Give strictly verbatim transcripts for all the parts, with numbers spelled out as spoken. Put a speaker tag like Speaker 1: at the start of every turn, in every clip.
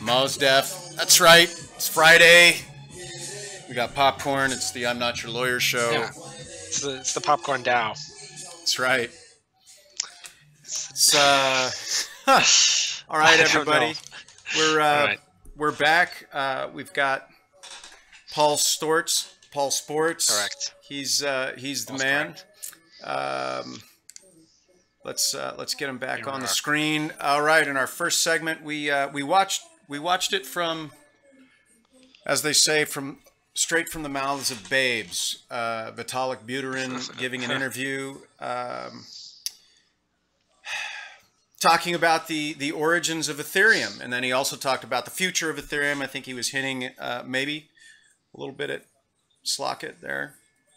Speaker 1: Mos Def. That's right. It's Friday. We got popcorn. It's the I'm Not Your Lawyer show.
Speaker 2: Yeah. It's the, it's the Popcorn Dow.
Speaker 1: That's right. It's, uh, huh. All right, everybody. We're, uh,
Speaker 2: All right.
Speaker 1: we're back. Uh, we've got Paul Storts, Paul Sports.
Speaker 2: Correct.
Speaker 1: He's, uh, he's the
Speaker 2: Paul's
Speaker 1: man. Um, let's, uh, let's get him back
Speaker 2: Here we
Speaker 1: on the
Speaker 2: are.
Speaker 1: screen. All right. In our first segment, we, uh, we watched, we watched it from, as they say, from straight from the mouths of babes. Uh, Vitalik Buterin giving an interview, um, talking about the, the origins of Ethereum. And then he also talked about the future of Ethereum. I think he was hinting uh, maybe a little bit at Slockit there.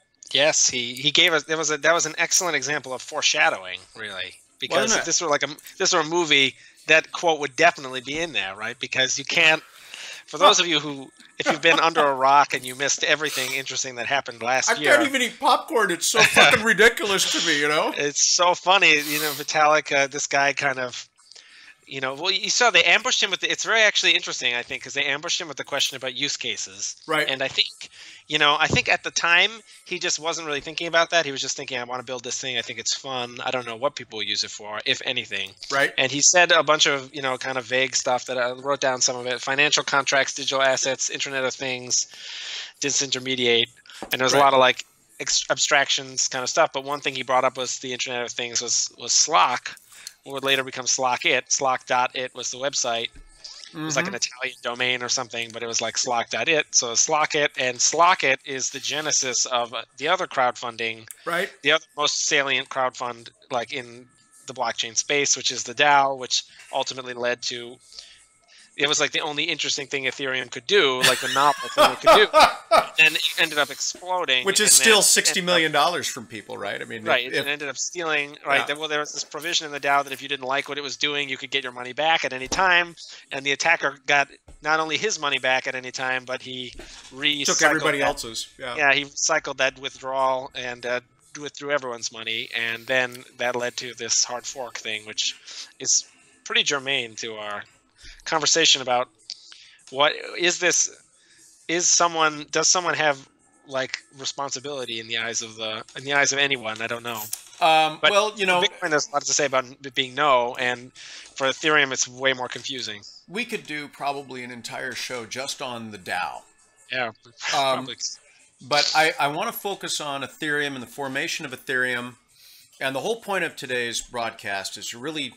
Speaker 2: Yes, he, he gave us, there was a, that was an excellent example of foreshadowing, really. Because
Speaker 1: Wasn't
Speaker 2: if
Speaker 1: it?
Speaker 2: this were like a, this were a movie, that quote would definitely be in there, right? Because you can't, for those of you who, if you've been under a rock and you missed everything interesting that happened last
Speaker 1: I
Speaker 2: year.
Speaker 1: can't even eat popcorn. It's so fucking ridiculous to me, you know?
Speaker 2: It's so funny, you know, Vitalik, uh, this guy kind of, you know, well, you saw they ambushed him with the, it's very actually interesting, I think, because they ambushed him with the question about use cases.
Speaker 1: Right.
Speaker 2: And I think, you know, I think at the time, he just wasn't really thinking about that. He was just thinking, I want to build this thing. I think it's fun. I don't know what people will use it for, if anything.
Speaker 1: Right.
Speaker 2: And he said a bunch of, you know, kind of vague stuff that I wrote down some of it. Financial contracts, digital assets, Internet of Things, disintermediate. And there was
Speaker 1: Right.
Speaker 2: a lot of like ex- abstractions kind of stuff. But one thing he brought up was the Internet of Things was, was Slock, what would later become Slockit. Slock dot it was the website. It was like an Italian domain or something, but it was like Slock dot it. So Slockit, and Slockit is the genesis of uh, the other crowdfunding,
Speaker 1: Right.
Speaker 2: the other most salient crowdfund like in the blockchain space, which is the DAO, which ultimately led to, it was like the only interesting thing Ethereum could do, like the novel thing it could do, and it ended up exploding.
Speaker 1: Which is
Speaker 2: and
Speaker 1: still
Speaker 2: then
Speaker 1: sixty
Speaker 2: ended
Speaker 1: million dollars from people, right? I mean,
Speaker 2: up- right,
Speaker 1: if,
Speaker 2: it ended up stealing. Right,
Speaker 1: Yeah.
Speaker 2: there, well, there was this provision in the DAO that if you didn't like what it was doing, you could get your money back at any time, and the attacker got not only his money back at any time, but he recycled
Speaker 1: took everybody
Speaker 2: that-
Speaker 1: else's. Yeah.
Speaker 2: Yeah, he cycled that withdrawal and uh, withdrew everyone's money, and then that led to this hard fork thing, which is pretty germane to our conversation about what is this. Is someone does someone have like responsibility in the eyes of the in the eyes of anyone? I don't know.
Speaker 1: Um,
Speaker 2: But
Speaker 1: well, you know,
Speaker 2: For Bitcoin, there's a lot to say about it being no, and for Ethereum, it's way more confusing.
Speaker 1: we could do probably an entire show just on the DAO.
Speaker 2: Yeah,
Speaker 1: Um,
Speaker 2: probably.
Speaker 1: But I, I want to focus on Ethereum and the formation of Ethereum. And the whole point of today's broadcast is really,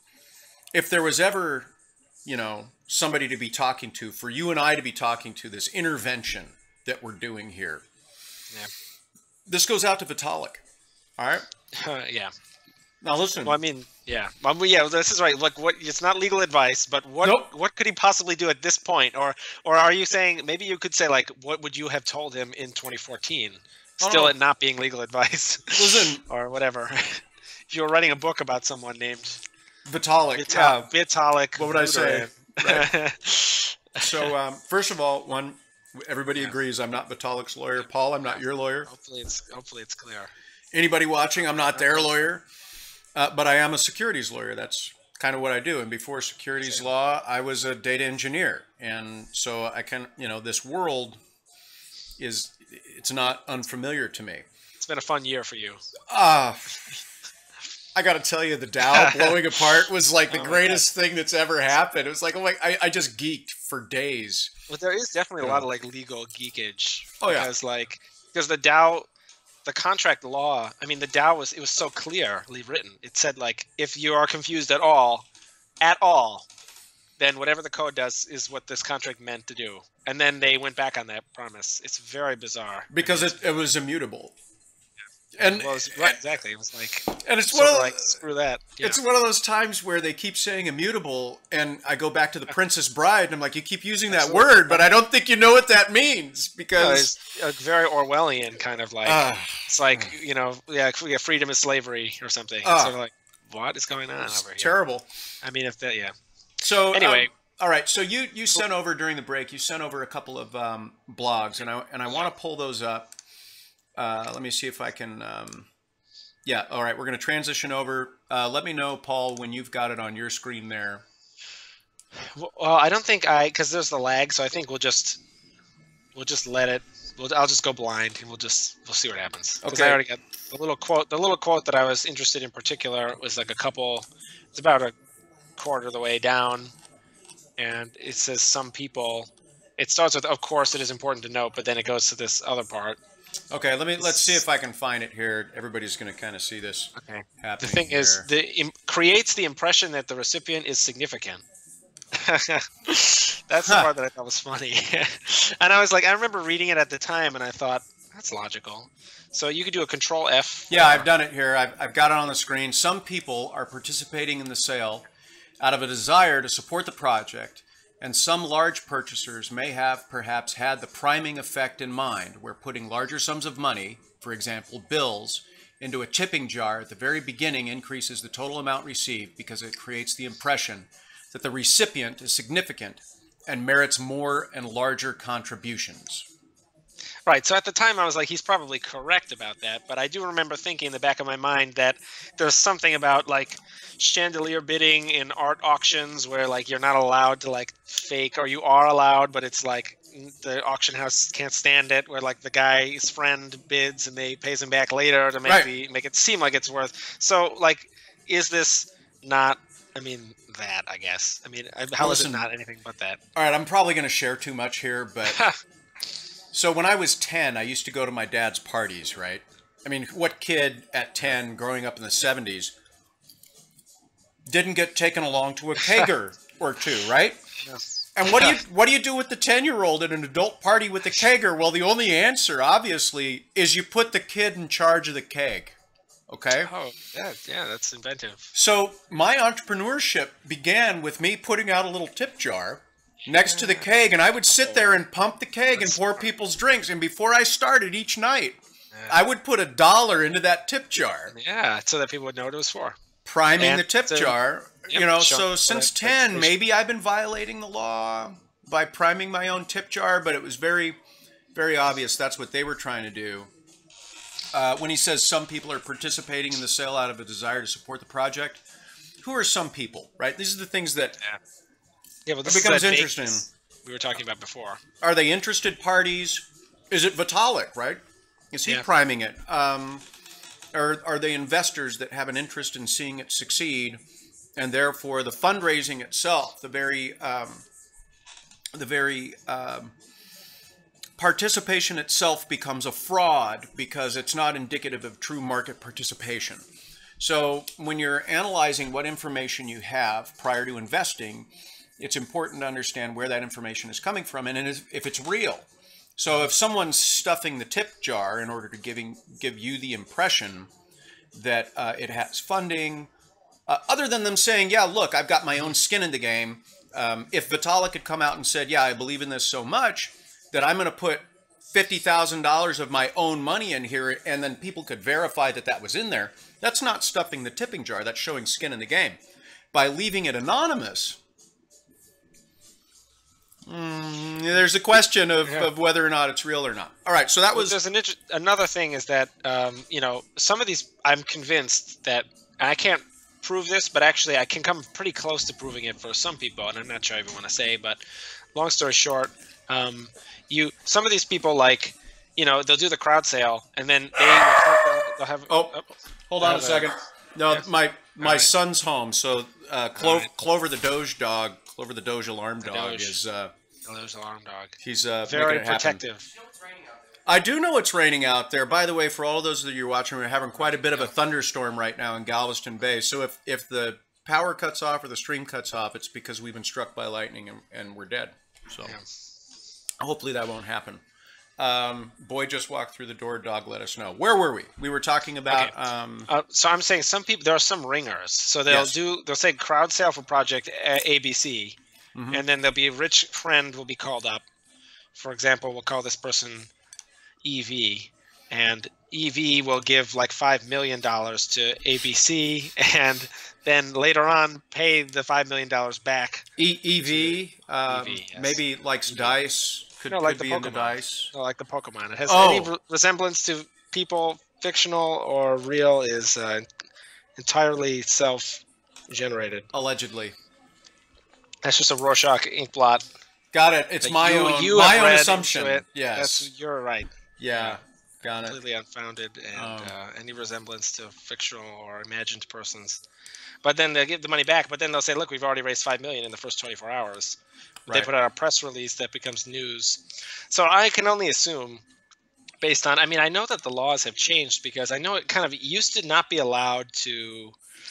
Speaker 1: if there was ever, you know, somebody to be talking to, for you and I to be talking to, this intervention that we're doing here.
Speaker 2: Yeah.
Speaker 1: This goes out to Vitalik. All right.
Speaker 2: yeah.
Speaker 1: Now listen.
Speaker 2: Well, I mean, yeah, well, yeah. This is right. Like, what? It's not legal advice, but what?
Speaker 1: Nope.
Speaker 2: What could he possibly do at this point? Or, or are you saying maybe you could say like, what would you have told him in twenty fourteen?
Speaker 1: Oh,
Speaker 2: Still,
Speaker 1: no.
Speaker 2: it not being legal advice.
Speaker 1: Listen.
Speaker 2: or whatever. If you were writing a book about someone named
Speaker 1: Vitalik.
Speaker 2: Vita-
Speaker 1: Yeah.
Speaker 2: Vitalik,
Speaker 1: What would I say?
Speaker 2: Buterin.
Speaker 1: So um, first of all, one, everybody agrees I'm not Vitalik's lawyer. Paul, I'm not your lawyer.
Speaker 2: hopefully, it's hopefully it's clear.
Speaker 1: Anybody watching, I'm not their lawyer, uh, but I am a securities lawyer. That's kind of what I do. And before securities law, I was a data engineer. And so I can, you know, this world is, it's not unfamiliar to me.
Speaker 2: It's been a fun year for you.
Speaker 1: Ah, I got to tell you, the Dow blowing apart was like the
Speaker 2: Oh my
Speaker 1: greatest thing that's ever happened. It was like, oh my, I, I just geeked for days.
Speaker 2: But there is definitely a
Speaker 1: Yeah.
Speaker 2: lot of like legal geekage.
Speaker 1: Oh, yeah.
Speaker 2: Because like because the DAO, the contract law. I mean, the DAO was it was so clearly written. It said like if you are confused at all, at all, then whatever the code does is what this contract meant to do. And then they went back on that promise. It's very bizarre.
Speaker 1: Because it, it was immutable. And,
Speaker 2: Well, it was, right, exactly. It was like
Speaker 1: and it's
Speaker 2: sort
Speaker 1: one
Speaker 2: of
Speaker 1: of
Speaker 2: like screw that. Yeah.
Speaker 1: It's one of those times where they keep saying immutable, and I go back to the Princess Bride, and I'm like, you keep using that
Speaker 2: Absolutely.
Speaker 1: word, but I don't think you know what that means,
Speaker 2: No,
Speaker 1: because
Speaker 2: it's a very Orwellian kind of like
Speaker 1: Ah.
Speaker 2: it's like you know yeah, yeah freedom is slavery or something.
Speaker 1: Ah.
Speaker 2: It's sort of like what is going on
Speaker 1: it's
Speaker 2: over here?
Speaker 1: terrible.
Speaker 2: I mean, if that yeah.
Speaker 1: So
Speaker 2: Anyway.
Speaker 1: um, all right. So you you sent over during the break, you sent over a couple of um, blogs, and I and I want to pull those up. Uh, let me see if I can. Um, yeah. All right. We're going to transition over. Uh, let me know, Paul, when you've got it on your screen there.
Speaker 2: Well, I don't think I because there's the lag, so I think we'll just we'll just let it. We'll, I'll just go blind, and we'll just we'll see what happens. Because I
Speaker 1: Okay.
Speaker 2: already got the little quote. The little quote that I was interested in particular was like a couple. It's about a quarter of the way down, and it says some people. It starts with, "Of course, it is important to note," but then it goes to this other part.
Speaker 1: Okay, let me let's see if I can find it here. Everybody's going to kind of see this
Speaker 2: Okay.
Speaker 1: happening
Speaker 2: The thing
Speaker 1: here.
Speaker 2: is, the im- creates the impression that the recipient is significant. That's the
Speaker 1: Huh.
Speaker 2: part that I thought was funny. And I was like, I remember reading it at the time, and I thought that's logical. So you could do a Control F.
Speaker 1: Yeah, I've done it here. I've, I've got it on the screen. Some people are participating in the sale out of a desire to support the project, and some large purchasers may have perhaps had the priming effect in mind, where putting larger sums of money, for example, bills, into a tipping jar at the very beginning increases the total amount received because it creates the impression that the recipient is significant and merits more and larger contributions.
Speaker 2: Right. So at the time, I was like, he's probably correct about that. But I do remember thinking in the back of my mind that there's something about like chandelier bidding in art auctions where like you're not allowed to like fake, or you are allowed, but it's like the auction house can't stand it. Where like the guy's friend bids and they pays him back later to make
Speaker 1: Right.
Speaker 2: the make it seem like it's worth. So like, is this not? I mean, that I guess. I mean, how
Speaker 1: Well,
Speaker 2: is it
Speaker 1: listen.
Speaker 2: not anything but that?
Speaker 1: All right, I'm probably going to share too much here, but so when I was ten, I used to go to my dad's parties, right? I mean, what kid at ten growing up in the seventies didn't get taken along to a kegger or two, right?
Speaker 2: Yes.
Speaker 1: And what do you what do you do with the ten-year-old at an adult party with a kegger? Well, the only answer, obviously, is you put the kid in charge of the keg. Okay?
Speaker 2: Oh, yeah, yeah, that's inventive.
Speaker 1: So my entrepreneurship began with me putting out a little tip jar next to the keg, and I would sit there and pump the keg and pour people's drinks. And before I started each night, I would put a dollar into that tip jar,
Speaker 2: Yeah, so that people would know what it was for.
Speaker 1: priming
Speaker 2: And
Speaker 1: the tip
Speaker 2: so-
Speaker 1: jar.
Speaker 2: Yep,
Speaker 1: You know,
Speaker 2: show-
Speaker 1: so
Speaker 2: so
Speaker 1: since
Speaker 2: that-
Speaker 1: ten,
Speaker 2: that's-
Speaker 1: maybe I've been violating the law by priming my own tip jar, but it was very, very obvious that's what they were trying to do. Uh, when he says some people are participating in the sale out of a desire to support the project, who are some people, right? These are the things that
Speaker 2: Yeah, well, this
Speaker 1: it
Speaker 2: is
Speaker 1: becomes
Speaker 2: that
Speaker 1: interesting.
Speaker 2: vagueness we were talking about before.
Speaker 1: Are they interested parties? Is it Vitalik, right? Is he
Speaker 2: Yeah.
Speaker 1: priming it? Um, or are they investors that have an interest in seeing it succeed, and therefore the fundraising itself, the very, um, the very um, participation itself becomes a fraud because it's not indicative of true market participation. So when you're analyzing what information you have prior to investing, it's important to understand where that information is coming from and if it's real. So if someone's stuffing the tip jar in order to giving give you the impression that uh, it has funding, uh, other than them saying, yeah, look, I've got my own skin in the game. Um, if Vitalik had come out and said, yeah, I believe in this so much that I'm going to put fifty thousand dollars of my own money in here, and then people could verify that that was in there, that's not stuffing the tipping jar. That's showing skin in the game. By leaving it anonymous, mm, there's a question of,
Speaker 2: Yeah.
Speaker 1: of whether or not it's real or not. All right, so that
Speaker 2: Well,
Speaker 1: was...
Speaker 2: there's an inter- another thing is that um, you know, some of these I'm convinced that, and I can't prove this, but actually I can come pretty close to proving it for some people, and I'm not sure I even want to say. But long story short, um, you some of these people, like, you know, they'll do the crowd sale, and then they they'll have
Speaker 1: Oh, hold on a
Speaker 2: have a-
Speaker 1: second. No,
Speaker 2: yeah.
Speaker 1: my my
Speaker 2: right.
Speaker 1: son's home, so uh, Clo-
Speaker 2: right.
Speaker 1: Clover the Doge dog, Clover the Doge alarm
Speaker 2: The
Speaker 1: dog
Speaker 2: Doge.
Speaker 1: is uh,
Speaker 2: oh, there's an alarm dog.
Speaker 1: he's uh,
Speaker 2: Very
Speaker 1: making it happen.
Speaker 2: protective.
Speaker 1: I do know it's raining out there. By the way, for all of those that you're watching, we're having quite a bit of a thunderstorm right now in Galveston Bay. So if, if the power cuts off or the stream cuts off, it's because we've been struck by lightning and, and we're dead. So
Speaker 2: Yeah.
Speaker 1: hopefully that won't happen. Um, boy just walked through the door. Dog let us know. Where were we? We were talking about...
Speaker 2: Okay.
Speaker 1: Um,
Speaker 2: Uh, so I'm saying some people, there are some ringers. So they'll
Speaker 1: Yes.
Speaker 2: do, they'll say crowd sale for project A B C,
Speaker 1: Mhm.
Speaker 2: and then there'll be a rich friend will be called up. For example, we'll call this person E V, and E V will give like five million dollars to A B C, and then later on pay the five million dollars back.
Speaker 1: E- EV, um,
Speaker 2: E V, yes.
Speaker 1: maybe likes dice. Could,
Speaker 2: No, like
Speaker 1: could
Speaker 2: the
Speaker 1: be into
Speaker 2: Pokemon.
Speaker 1: dice.
Speaker 2: So like the Pokemon. It has
Speaker 1: Oh.
Speaker 2: any re- resemblance to people, fictional or real, is uh, entirely self-generated.
Speaker 1: Allegedly.
Speaker 2: That's just a Rorschach ink blot.
Speaker 1: Got it. It's my
Speaker 2: you,
Speaker 1: own
Speaker 2: you
Speaker 1: my
Speaker 2: have
Speaker 1: own
Speaker 2: read
Speaker 1: assumption.
Speaker 2: into it.
Speaker 1: Yes.
Speaker 2: That's, you're right.
Speaker 1: Yeah. Got it.
Speaker 2: Completely unfounded, and
Speaker 1: Um,
Speaker 2: uh, any resemblance to fictional or imagined persons. But then they give the money back. But then they'll say, "Look, we've already raised five million in the first twenty-four hours." They
Speaker 1: Right.
Speaker 2: put out a press release that becomes news. So I can only assume, based on, I mean, I know that the laws have changed, because I know it kind of it used to not be allowed to.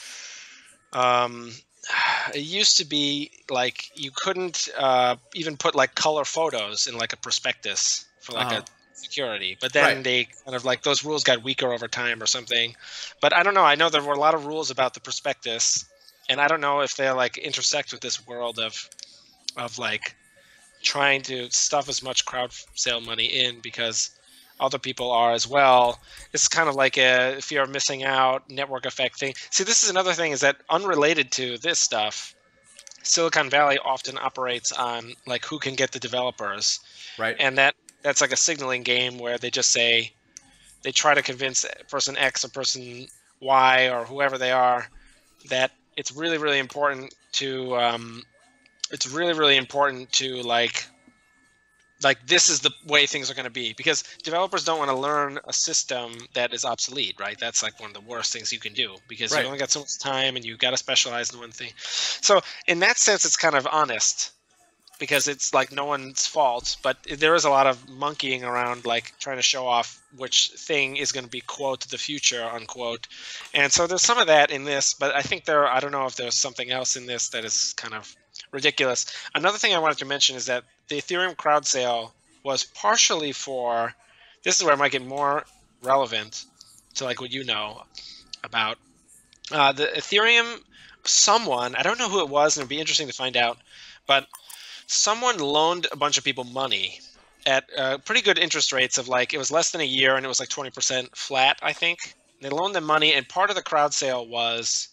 Speaker 2: Um, it used to be like you couldn't uh, even put like color photos in like a prospectus for like
Speaker 1: Uh-huh.
Speaker 2: a security, but then
Speaker 1: Right.
Speaker 2: they kind of like those rules got weaker over time or something. But I don't know. I know there were a lot of rules about the prospectus, and I don't know if they like intersect with this world of of like trying to stuff as much crowd sale money in because other people are as well. It's kind of like a fear of missing out, network effect thing. See, this is another thing, is that unrelated to this stuff, Silicon Valley often operates on like who can get the developers.
Speaker 1: Right.
Speaker 2: And that that's like a signaling game where they just say, they try to convince person X or person Y or whoever they are that it's really, really important to, um, it's really, really important to like, like this is the way things are going to be, because developers don't want to learn a system that is obsolete, right? That's like one of the worst things you can do, because
Speaker 1: Right.
Speaker 2: you only got so much time and you got to specialize in one thing. So in that sense, it's kind of honest, because it's like no one's fault, but there is a lot of monkeying around, like trying to show off which thing is going to be, quote, the future, unquote. And so there's some of that in this, but I think there, I don't know if there's something else in this that is kind of ridiculous. Another thing I wanted to mention is that the Ethereum crowd sale was partially for, this is where it might get more relevant to like what you know about uh, the Ethereum. Someone, I don't know who it was, and it'd be interesting to find out, but someone loaned a bunch of people money at uh, pretty good interest rates of like, it was less than a year and it was like twenty percent flat, I think. They loaned them money, and part of the crowd sale was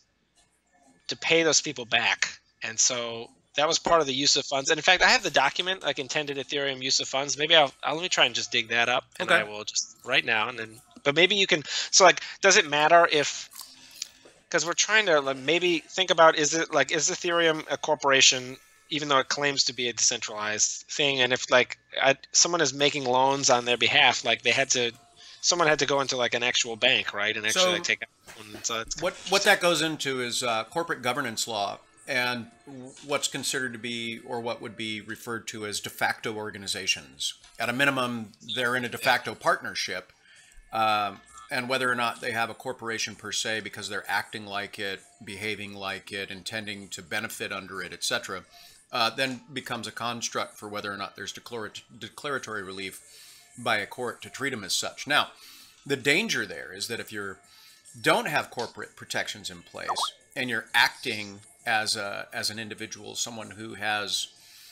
Speaker 2: to pay those people back. And so that was part of the use of funds. And in fact, I have the document, like intended Ethereum use of funds. Maybe I'll, I'll let me try and just dig that up, and
Speaker 1: Okay.
Speaker 2: I will just right now. And then, but maybe you can, so like, does it matter if, because we're trying to like, maybe think about, is it like, is Ethereum a corporation, even though it claims to be a decentralized thing? And if like I, someone is making loans on their behalf, like they had to, someone had to go into like an actual bank, right? And actually
Speaker 1: So-
Speaker 2: like take out one. So it's
Speaker 1: What what that goes into is uh, corporate governance law, and what's considered to be, or what would be referred to as, de facto organizations. At a minimum, they're in a de facto partnership, um, and whether or not they have a corporation per se, because they're acting like it, behaving like it, intending to benefit under it, et cetera, uh, then becomes a construct for whether or not there's declarat- declaratory relief by a court to treat them as such. Now, the danger there is that if you don't have corporate protections in place and you're acting as a as an individual, someone who has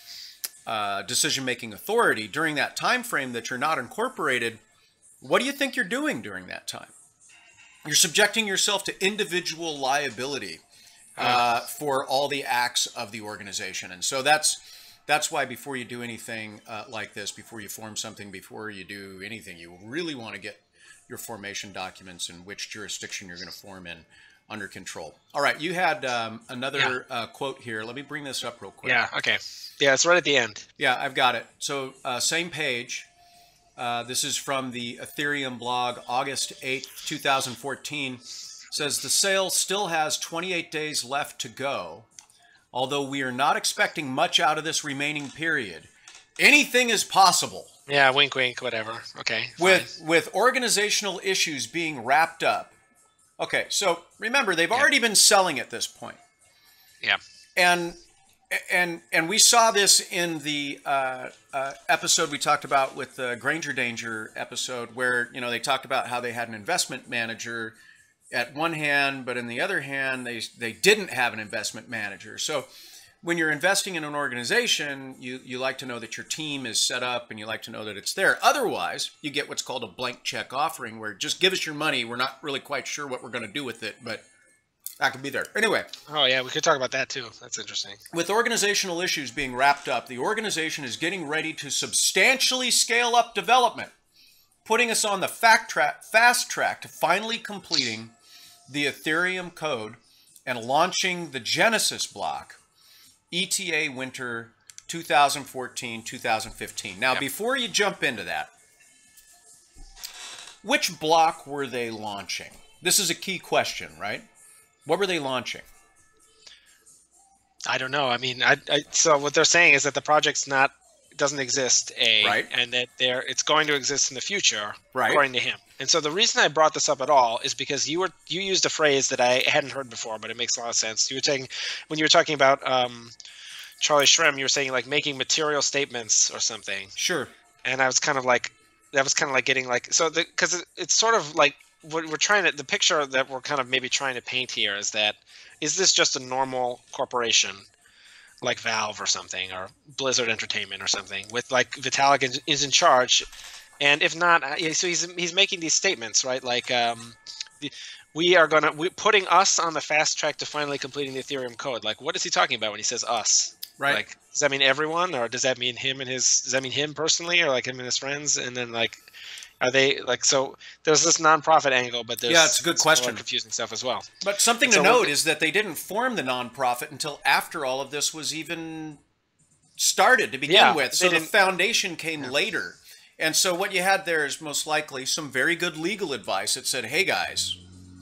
Speaker 1: uh, decision-making authority during that time frame that you're not incorporated, what do you think you're doing during that time? You're subjecting yourself to individual liability uh, for all the acts of the organization. And so that's that's why before you do anything uh, like this, before you form something, before you do anything, you really want to get your formation documents and which jurisdiction you're going to form in under control. All right, you had um, another uh, quote here. Let me bring this up real quick.
Speaker 2: yeah. Okay. Yeah. It's right at the end.
Speaker 1: Yeah, I've got it. So uh, same page. Uh, this is from the Ethereum blog, August eighth, two thousand fourteen. Says the sale still has twenty-eight days left to go. Although we are not expecting much out of this remaining period, anything is possible.
Speaker 2: Yeah. Wink, wink, whatever. Okay. fine.
Speaker 1: With with organizational issues being wrapped up. Okay, so remember, they've already been selling at this point.
Speaker 2: Yeah.
Speaker 1: And and and we saw this in the uh, uh, episode we talked about with the Granger Danger episode, where you know they talked about how they had an investment manager at one hand, but in the other hand, they they didn't have an investment manager. So when you're investing in an organization, you you like to know that your team is set up, and you like to know that it's there. Otherwise, you get what's called a blank check offering, where just give us your money. We're not really quite sure what we're going to do with it, but that could be there. Anyway.
Speaker 2: Oh yeah, we could talk about that too. That's interesting.
Speaker 1: With organizational issues being wrapped up, the organization is getting ready to substantially scale up development, putting us on the fact track, fast track to finally completing the Ethereum code and launching the Genesis block E T A winter two thousand fourteen, two thousand fifteen. Now,
Speaker 2: Yep.
Speaker 1: before you jump into that, which block were they launching? This is a key question, right? What were they launching?
Speaker 2: I don't know. I mean, I, I so what they're saying is that the project's not doesn't exist, a
Speaker 1: Right.
Speaker 2: and that there it's going to exist in the future,
Speaker 1: Right.
Speaker 2: according to him. And so the reason I brought this up at all is because you were you used a phrase that I hadn't heard before, but it makes a lot of sense. You were saying when you were talking about um, Charlie Shrem, you were saying like making material statements or something,
Speaker 1: Sure.
Speaker 2: and I was kind of like that was kind of like getting like so because it, it's sort of like what we're trying to the picture that we're kind of maybe trying to paint here is that is this just a normal corporation like Valve or something, or Blizzard Entertainment or something, with like Vitalik is, is in charge, and if not, uh, yeah, so he's he's making these statements, right? Like, um, the, we are gonna we putting us on the fast track to finally completing the Ethereum code. Like, what is he talking about when he says us?
Speaker 1: Right.
Speaker 2: Like, does that mean everyone, or does that mean him and his? Does that mean him personally, or like him and his friends? And then like, are they like so? There's this nonprofit angle, but there's
Speaker 1: Yeah, it's a good
Speaker 2: some more
Speaker 1: question.
Speaker 2: confusing stuff as well.
Speaker 1: But something
Speaker 2: And
Speaker 1: to
Speaker 2: so what-
Speaker 1: note is that they didn't form the nonprofit until after all of this was even started to begin
Speaker 2: Yeah,
Speaker 1: with.
Speaker 2: they
Speaker 1: So the
Speaker 2: didn't-
Speaker 1: foundation came later. And so what you had there is most likely some very good legal advice that said, hey guys,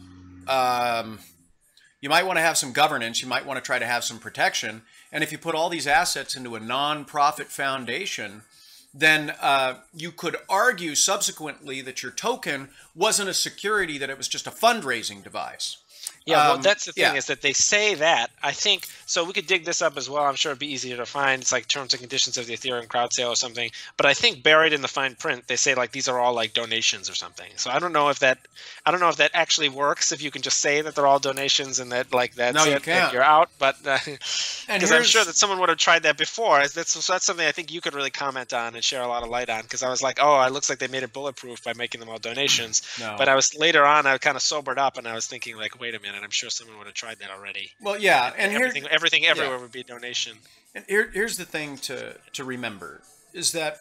Speaker 1: um, you might want to have some governance. You might want to try to have some protection. And if you put all these assets into a nonprofit foundation, then uh, you could argue subsequently that your token wasn't a security, that it was just a fundraising device.
Speaker 2: Yeah, well,
Speaker 1: Um,
Speaker 2: that's the thing
Speaker 1: yeah.
Speaker 2: is that they say that. I think so. We could dig this up as well. I'm sure it'd be easier to find. It's like terms and conditions of the Ethereum crowd sale or something. But I think buried in the fine print, they say like these are all like donations or something. So I don't know if that, I don't know if that actually works. If you can just say that they're all donations and that like that's
Speaker 1: No, you
Speaker 2: it, and
Speaker 1: can't.
Speaker 2: you're out. But uh,
Speaker 1: And
Speaker 2: because I'm
Speaker 1: here's-
Speaker 2: sure that someone would have tried that before. That's so that's something I think you could really comment on and share a lot of light on. Because I was like, oh, it looks like they made it bulletproof by making them all donations.
Speaker 1: No.
Speaker 2: But I was later on, I kind of sobered up and I was thinking like, wait a minute, I'm sure someone would have tried that already.
Speaker 1: Well, yeah, and here,
Speaker 2: everything, everything everywhere would be a donation.
Speaker 1: and here, here's the thing to to remember is that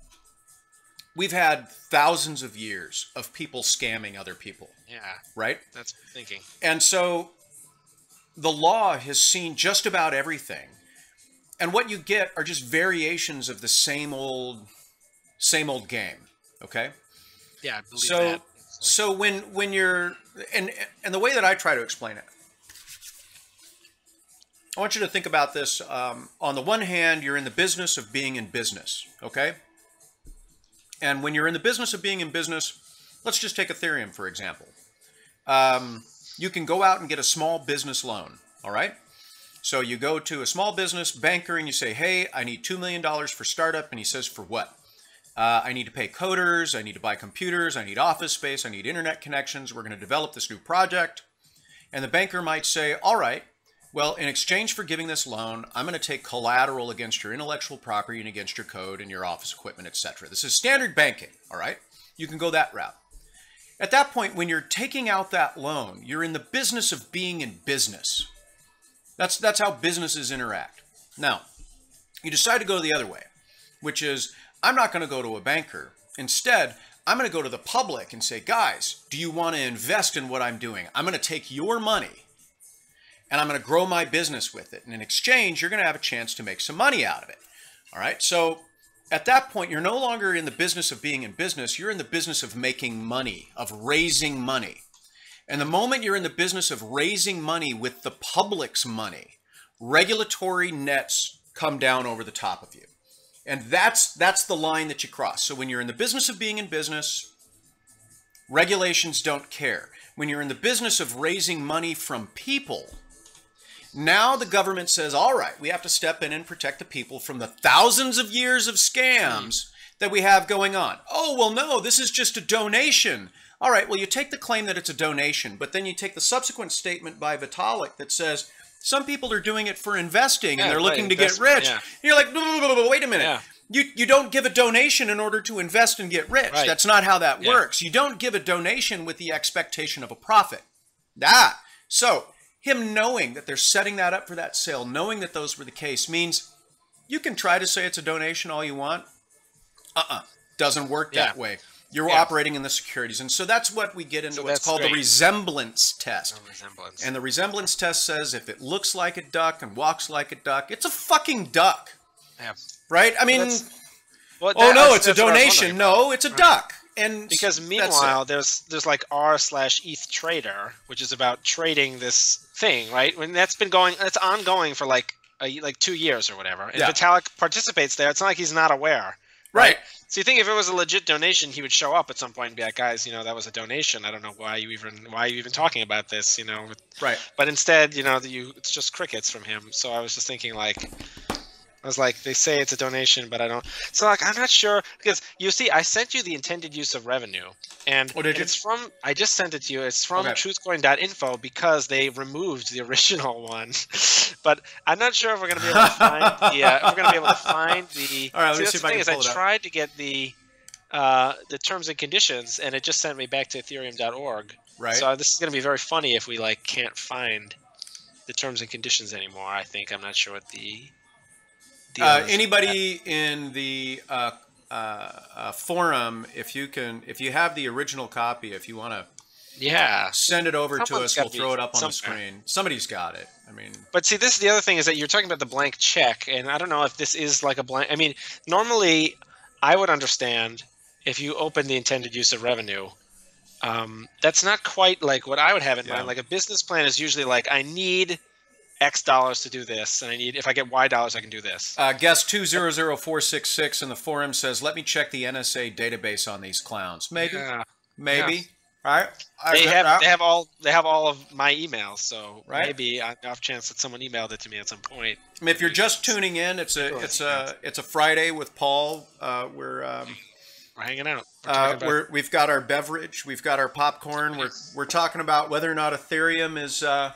Speaker 1: we've had thousands of years of people scamming other people,
Speaker 2: Yeah,
Speaker 1: right?
Speaker 2: that's what I'm thinking.
Speaker 1: And so the law has seen just about everything, and what you get are just variations of the same old, same old game. Okay.
Speaker 2: Yeah, I believe
Speaker 1: So,
Speaker 2: that.
Speaker 1: so when when you're and and the way that I try to explain it, I want you to think about this. Um, on the one hand, you're in the business of being in business, okay? And when you're in the business of being in business, let's just take Ethereum, for example. Um, you can go out and get a small business loan, all right? So you go to a small business banker and you say, hey, I need two million dollars for startup. And he says, for what? Uh, I need to pay coders. I need to buy computers. I need office space. I need internet connections. We're going to develop this new project. And the banker might say, all right, well, in exchange for giving this loan, I'm going to take collateral against your intellectual property and against your code and your office equipment, et cetera. This is standard banking, all right? You can go that route. At that point, when you're taking out that loan, you're in the business of being in business. That's, that's how businesses interact. Now, you decide to go the other way, which is, I'm not going to go to a banker. Instead, I'm going to go to the public and say, guys, do you want to invest in what I'm doing? I'm going to take your money and I'm going to grow my business with it. And in exchange, you're going to have a chance to make some money out of it. All right. So at that point, you're no longer in the business of being in business. You're in the business of making money, of raising money. And the moment you're in the business of raising money with the public's money, regulatory nets come down over the top of you. And that's that's the line that you cross. So when you're in the business of being in business, regulations don't care. When you're in the business of raising money from people, now the government says, all right, we have to step in and protect the people from the thousands of years of scams that we have going on. Oh, well, no, this is just a donation. All right, well, you take the claim that it's a donation, but then you take the subsequent statement by Vitalik that says, some people are doing it for investing and
Speaker 2: Yeah,
Speaker 1: they're
Speaker 2: right,
Speaker 1: looking to get
Speaker 2: investment,
Speaker 1: rich.
Speaker 2: yeah.
Speaker 1: And you're like, "Blah, blah, blah, blah, wait a minute.
Speaker 2: Yeah.
Speaker 1: You, you don't give a donation in order to invest and get rich.
Speaker 2: Right.
Speaker 1: That's not how that
Speaker 2: Yeah.
Speaker 1: works. You don't give a donation with the expectation of a profit. Ah, so him knowing that they're setting that up for that sale, knowing that those were the case, means you can try to say it's a donation all you want. Uh-uh. Doesn't work that
Speaker 2: Yeah.
Speaker 1: way. You're
Speaker 2: Yeah.
Speaker 1: operating in the securities. And so that's what we get into
Speaker 2: So
Speaker 1: what's
Speaker 2: that's
Speaker 1: called the
Speaker 2: great.
Speaker 1: resemblance test.
Speaker 2: No resemblance.
Speaker 1: And the resemblance test says if it looks like a duck and walks like a duck, it's a fucking duck.
Speaker 2: Yeah.
Speaker 1: Right? I mean,
Speaker 2: That's- Well,
Speaker 1: oh
Speaker 2: that-
Speaker 1: no,
Speaker 2: that's-
Speaker 1: it's a
Speaker 2: that's what I was
Speaker 1: donation.
Speaker 2: wondering.
Speaker 1: No, it's a duck. And
Speaker 2: Because
Speaker 1: that's
Speaker 2: meanwhile,
Speaker 1: it.
Speaker 2: there's there's like r slash E T H trader, which is about trading this thing, right? When that's been going, it's ongoing for like a, like two years or whatever. And
Speaker 1: Yeah.
Speaker 2: Vitalik participates there. It's not like he's not aware,
Speaker 1: Right.
Speaker 2: So you think if it was a legit donation, he would show up at some point and be like, guys, you know, that was a donation. I don't know why you even why are you even talking about this, you know?
Speaker 1: Right.
Speaker 2: But instead, you know, you it's just crickets from him. So I was just thinking like. I was like, they say it's a donation, but I don't. So like, I'm not sure because you see, I sent you the intended use of revenue, and
Speaker 1: Oh, did you?
Speaker 2: it's from. I just sent it to you. It's from
Speaker 1: Okay.
Speaker 2: truthcoin dot info because they removed the original one. But I'm not sure if we're gonna be able to find the. Uh, if we're gonna be able to find the.
Speaker 1: All right, let me
Speaker 2: that's
Speaker 1: see if
Speaker 2: the
Speaker 1: I
Speaker 2: thing
Speaker 1: can
Speaker 2: is, I
Speaker 1: pull it up.
Speaker 2: tried to get the. Uh, the terms and conditions, and it just sent me back to ethereum dot org.
Speaker 1: Right.
Speaker 2: So this is going to be very funny if we like can't find the terms and conditions anymore. I think I'm not sure what the. deal
Speaker 1: Uh,
Speaker 2: is with
Speaker 1: anybody in the uh, uh, uh, forum, if you can, if you have the original copy, if you want to
Speaker 2: that. Yeah.
Speaker 1: send it over to
Speaker 2: Someone's
Speaker 1: us,
Speaker 2: got
Speaker 1: we'll
Speaker 2: the-
Speaker 1: throw it up on the
Speaker 2: somewhere.
Speaker 1: screen. Somebody's got it. I mean,
Speaker 2: But see, this is the other thing is that you're talking about the blank check, and I don't know if this is like a blank. I mean, normally I would understand if you open the intended use of revenue. Um, that's not quite like what I would have in
Speaker 1: Yeah.
Speaker 2: mind. Like a business plan is usually like, I need X dollars to do this, and I need if I get Y dollars, I can do this.
Speaker 1: uh, guest two zero zero four six six in the forum says, "Let me check the N S A database on these clowns." Maybe,
Speaker 2: Yeah.
Speaker 1: maybe. All right. I
Speaker 2: They
Speaker 1: get
Speaker 2: have
Speaker 1: that.
Speaker 2: they have all they have all of my emails, so
Speaker 1: Right.
Speaker 2: maybe I off chance that someone emailed it to me at some point.
Speaker 1: I mean, if you're just tuning in, it's a
Speaker 2: Sure.
Speaker 1: it's a it's a Friday with Paul. Uh, we're um,
Speaker 2: We're hanging out. We're
Speaker 1: uh,
Speaker 2: talking about-
Speaker 1: we're we've got our beverage, we've got our popcorn. We're we're talking about whether or not Ethereum is uh,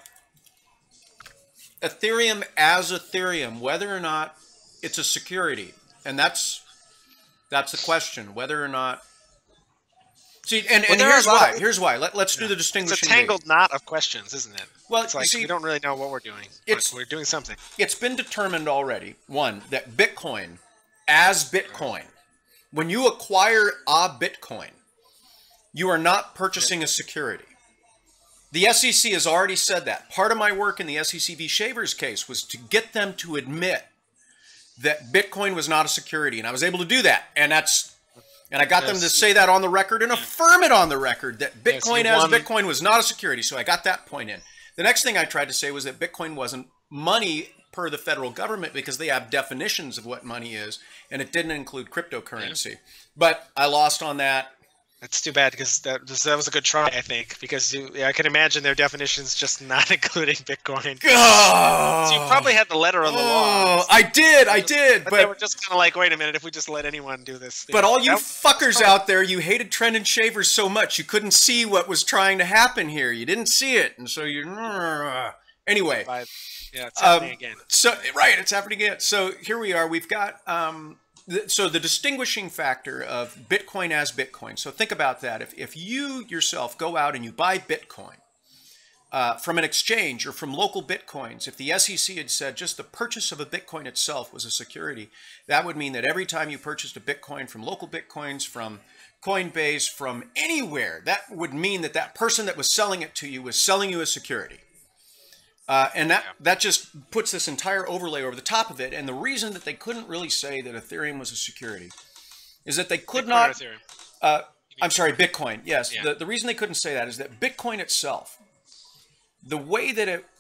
Speaker 1: Ethereum as Ethereum, whether or not it's a security, and that's that's the question. Whether or not. See, and,
Speaker 2: Well,
Speaker 1: and
Speaker 2: there are
Speaker 1: here's
Speaker 2: a lot
Speaker 1: why.
Speaker 2: of-
Speaker 1: Here's why. Let, let's do the
Speaker 2: It's a
Speaker 1: distinguishing.
Speaker 2: tangled
Speaker 1: date.
Speaker 2: knot of questions, isn't it?
Speaker 1: Well,
Speaker 2: It's
Speaker 1: you
Speaker 2: like
Speaker 1: see,
Speaker 2: we don't really know what we're doing.
Speaker 1: It's-
Speaker 2: But we're doing something.
Speaker 1: it's been determined already, one, that Bitcoin, as Bitcoin, when you acquire a Bitcoin, you are not purchasing a security. The S E C has already said that. Part of my work in the S E C v. Shavers case was to get them to admit that Bitcoin was not a security, and I was able to do that. And that's and I got them to
Speaker 2: Yes.
Speaker 1: say that on the record and affirm it on the record that
Speaker 2: Yes,
Speaker 1: Bitcoin
Speaker 2: you
Speaker 1: as
Speaker 2: won.
Speaker 1: Bitcoin was not a security. So I got that point in. The next thing I tried to say was that Bitcoin wasn't money per the federal government because they have definitions of what money is, and it didn't include cryptocurrency. But I lost on that.
Speaker 2: That's too bad because that, that was a good try, I think. Because you, yeah, I can imagine their definitions just not including Bitcoin.
Speaker 1: Oh,
Speaker 2: So you probably had the letter of the law.
Speaker 1: oh, I did, I did,
Speaker 2: But, they were
Speaker 1: but
Speaker 2: just kind of like, wait a minute, if we just let anyone do this.
Speaker 1: but all you
Speaker 2: That-
Speaker 1: fuckers out there, you hated Trend and Shavers so much you couldn't see what was trying to happen here. You didn't see it, and so you. Anyway,
Speaker 2: But, yeah, it's happening
Speaker 1: Um,
Speaker 2: again.
Speaker 1: So right, it's happening again. So here we are. We've got um, th- so the distinguishing factor of Bitcoin as Bitcoin. So think about that. If if you yourself go out and you buy Bitcoin uh, from an exchange or from local Bitcoins, if the S E C had said just the purchase of a Bitcoin itself was a security, that would mean that every time you purchased a Bitcoin from local Bitcoins, from Coinbase, from anywhere, that would mean that that person that was selling it to you was selling you a security. Uh, and that, that just puts this entire overlay over the top of it. And the reason that they couldn't really say that Ethereum was a security is that they could
Speaker 2: Bitcoin
Speaker 1: not.
Speaker 2: or Ethereum?
Speaker 1: Uh, I'm sorry, Bitcoin. Yes.
Speaker 2: Yeah.
Speaker 1: The, the reason they couldn't say that is that Bitcoin itself, the way that it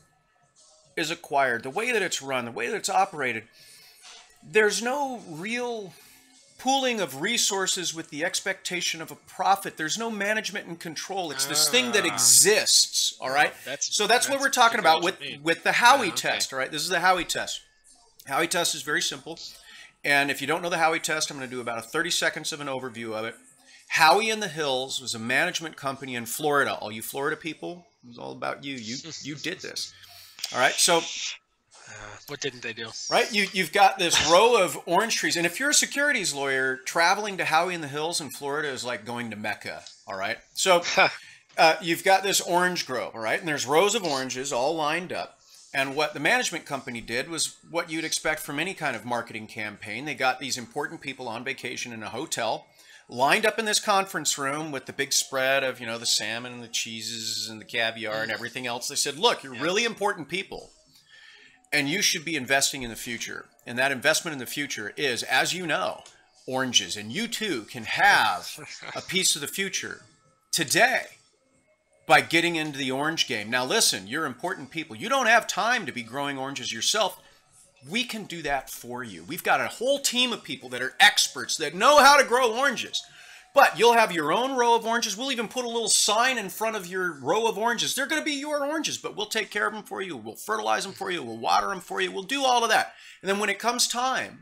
Speaker 1: is acquired, the way that it's run, the way that it's operated, there's no real pooling of resources with the expectation of a profit. There's no management and control. It's this thing that
Speaker 2: Ah.
Speaker 1: exists. All right.
Speaker 2: That's-
Speaker 1: so that's, what
Speaker 2: that's
Speaker 1: we're talking
Speaker 2: exactly
Speaker 1: about
Speaker 2: what
Speaker 1: with,
Speaker 2: you mean.
Speaker 1: with the Howey
Speaker 2: Yeah, okay.
Speaker 1: test. All right. This is the Howey test. Howey test is very simple. And if you don't know the Howey test, I'm going to do about a thirty seconds of an overview of it. Howey in the Hills was a management company in Florida. All you Florida people, it was all about you. You you did this. All right. So
Speaker 2: Uh, what didn't they do?
Speaker 1: right, you you've got this row of orange trees, and if you're a securities lawyer, traveling to Howey in the Hills in Florida is like going to Mecca. All right. So uh, you've got this orange grove. All right, and there's rows of oranges all lined up. And what the management company did was what you'd expect from any kind of marketing campaign. They got these important people on vacation in a hotel. lined up in this conference room with the big spread of, you know, the salmon and the cheeses and the caviar and everything else. They said, look, you're really important people, and you should be investing in the future. And that investment in the future is, as you know, oranges. And you too can have a piece of the future today by getting into the orange game. Now listen, you're important people. You don't have time to be growing oranges yourself. We can do that for you. We've got a whole team of people that are experts that know how to grow oranges. But you'll have your own row of oranges. We'll even put a little sign in front of your row of oranges. They're going to be your oranges, but we'll take care of them for you. We'll fertilize them for you. We'll water them for you. We'll do all of that. And then when it comes time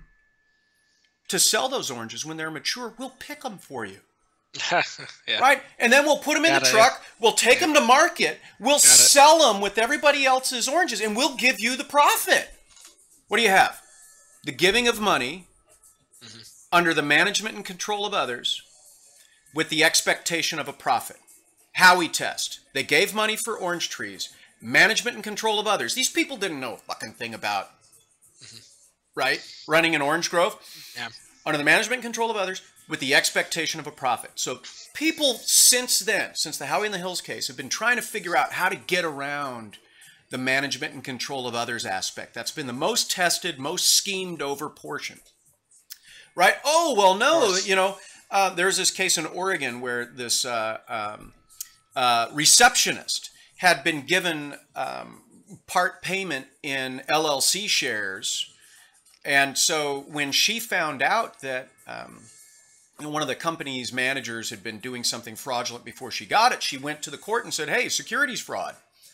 Speaker 1: to sell those oranges, when they're mature, we'll pick them for you. Yeah. Right? And then we'll put them in Got the it. truck. We'll take yeah. them to market. We'll Got sell it. them with everybody else's oranges, and we'll give you the profit. What do you have? The giving of money mm-hmm. under the management and control of others with the expectation of a profit. Howey test. They gave money for orange trees. Management and control of others. These people didn't know a fucking thing about, mm-hmm. right? Running an orange grove. Yeah. Under the management and control of others with the expectation of a profit. So people since then, since the Howey in the Hills case, have been trying to figure out how to get around the management and control of others aspect. That's been the most tested, most schemed over portion. Right? Oh, well, no, you know, uh, there's this case in Oregon where this uh, um, uh, receptionist had been given um, part payment in L L C shares. And so when she found out that um, one of the company's managers had been doing something fraudulent before she got it, she went to the court and said, hey, securities fraud.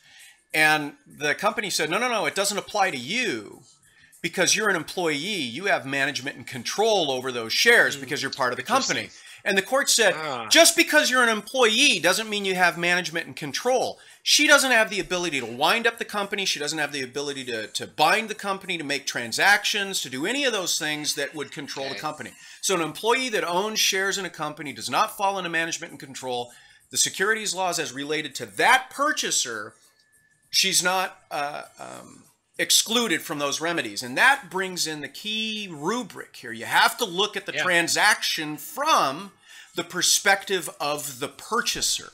Speaker 1: And the company said, no, no, no, it doesn't apply to you because you're an employee. You have management and control over those shares because you're part of the company. And the court said, ah. just because you're an employee doesn't mean you have management and control. She doesn't have the ability to wind up the company. She doesn't have the ability to, to bind the company, to make transactions, to do any of those things that would control okay. the company. So an employee that owns shares in a company does not fall into management and control. The securities laws as related to that purchaser, she's not uh, um, excluded from those remedies. And that brings in the key rubric here. You have to look at the yeah. transaction from the perspective of the purchaser.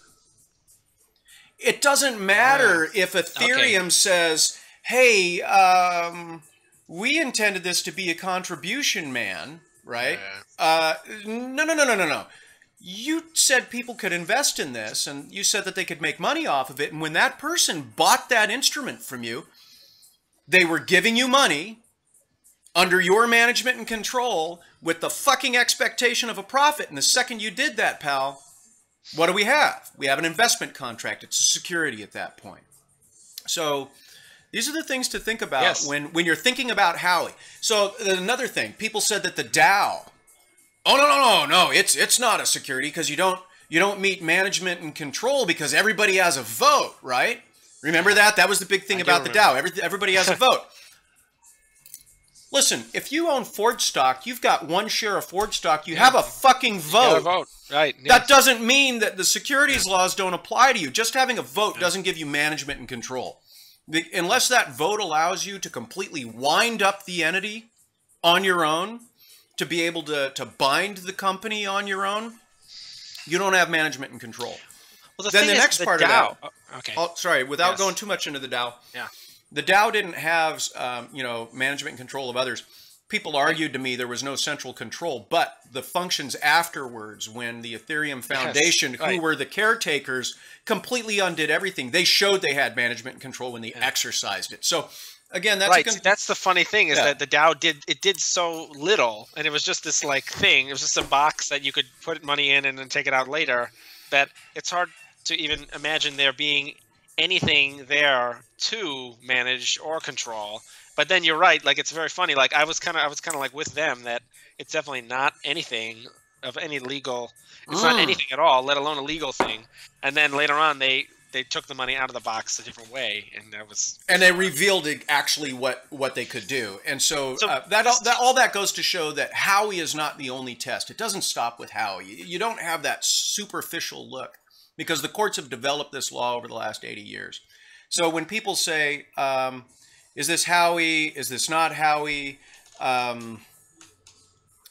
Speaker 1: It doesn't matter uh, if Ethereum okay. says, hey, um, we intended this to be a contribution, man, right? Yeah. Uh, no, no, no, no, no, no. You said people could invest in this, and you said that they could make money off of it. And when that person bought that instrument from you, they were giving you money under your management and control with the fucking expectation of a profit. And the second you did that, pal, what do we have? We have an investment contract. It's a security at that point. So these are the things to think about yes. when, when you're thinking about Howey. So another thing, people said that the Dow, oh, no, no, no, no, it's it's not a security because you don't you don't meet management and control because everybody has a vote, right? Remember that? That was the big thing I about the Dow. Every, everybody has a vote. Listen, if you own Ford stock, you've got one share of Ford stock, you yeah. have a fucking vote.
Speaker 2: A vote. Right. Yes.
Speaker 1: That doesn't mean that the securities laws don't apply to you. Just having a vote yeah. doesn't give you management and control. The, unless that vote allows you to completely wind up the entity on your own, to be able to, to bind the company on your own, you don't have management and control.
Speaker 2: Well, the
Speaker 1: then the
Speaker 2: is
Speaker 1: next
Speaker 2: the
Speaker 1: part
Speaker 2: Dow,
Speaker 1: of that,
Speaker 2: oh, okay.
Speaker 1: oh, sorry, without
Speaker 2: yes.
Speaker 1: going too much into the Dow,
Speaker 2: yeah.
Speaker 1: the Dow didn't have, um, you know, management and control of others. People argued to me there was no central control, but the functions afterwards, when the Ethereum Foundation, yes, right. who were the caretakers, completely undid everything. They showed they had management and control when they yeah. exercised it. So, again, that's
Speaker 2: right.
Speaker 1: A
Speaker 2: See, that's the funny thing is yeah. that the Dow did it did so little, and it was just this like thing. It was just a box that you could put money in and then take it out later. That it's hard to even imagine there being anything there to manage or control. But then you're right. Like, it's very funny. Like, I was kind of, I was kind of like with them that it's definitely not anything of any legal. It's mm. not anything at all, let alone a legal thing. And then later on, they they took the money out of the box a different way, and that was.
Speaker 1: And they revealed it actually what what they could do. And so, so uh, that, all, that all that goes to show that Howey is not the only test. It doesn't stop with Howey. You don't have that superficial look because the courts have developed this law over the last eighty years. So when people say, Um, is this Howey? Is this not Howey? Um,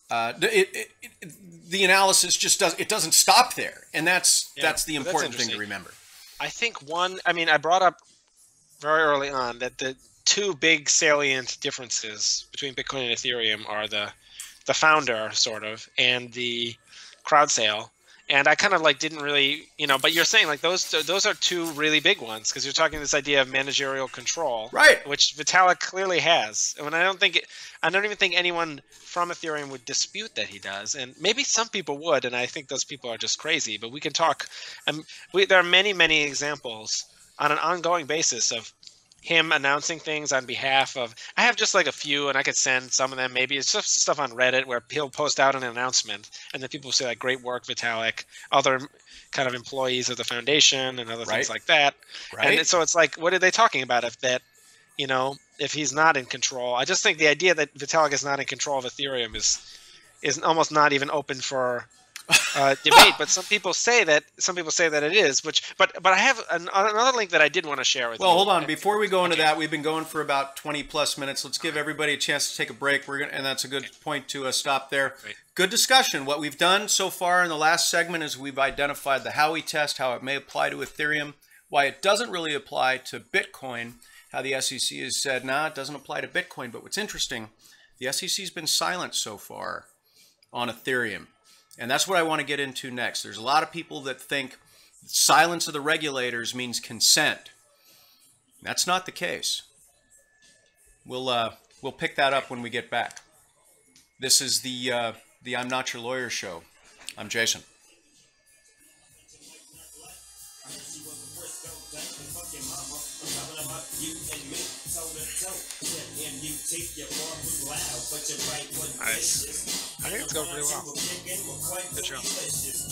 Speaker 1: uh, it, it, it, the analysis just does it doesn't stop there, and that's
Speaker 2: Yeah,
Speaker 1: that's the
Speaker 2: that's
Speaker 1: important thing to
Speaker 2: interesting.
Speaker 1: remember.
Speaker 2: I think one, I mean, I brought up very early on that the two big salient differences between Bitcoin and Ethereum are the the founder, sort of, and the crowd sale. And I kind of like didn't really, you know, but you're saying like those those are two really big ones, because you're talking this idea of managerial control,
Speaker 1: Right.
Speaker 2: which Vitalik clearly has. And I don't think it, I don't even think anyone from Ethereum would dispute that he does. And maybe some people would, and I think those people are just crazy. But we can talk. Um, we, there are many, many examples on an ongoing basis of him announcing things on behalf of. I have just like a few, and I could send some of them. Maybe it's just stuff on Reddit where he'll post out an announcement, and then people will say like, "Great work, Vitalik." Other kind of employees of the foundation and other
Speaker 1: Right.
Speaker 2: things like that.
Speaker 1: Right.
Speaker 2: And so it's like, what are they talking about if that, you know, if he's not in control? I just think the idea that Vitalik is not in control of Ethereum is is almost not even open for uh, debate. But some people say that some people say that it is. Which, but but I have an, another link that I did want to share with
Speaker 1: Well,
Speaker 2: you.
Speaker 1: hold on. Before we go into that, we've been going for about twenty plus minutes. Let's give everybody a chance to take a break. We're gonna, and that's a good point to uh, stop there.
Speaker 2: Right.
Speaker 1: Good discussion. What we've done so far in the last segment is we've identified the Howey test, how it may apply to Ethereum, why it doesn't really apply to Bitcoin, how the S E C has said, nah, it doesn't apply to Bitcoin. But what's interesting, the S E C's been silent so far on Ethereum. And that's what I want to get into next. There's a lot of people that think silence of the regulators means consent. That's not the case. We'll uh, we'll pick that up when we get back. This is the uh, the I'm Not Your Lawyer show. I'm Jason.
Speaker 2: Nice. I think it's going pretty well. Good job.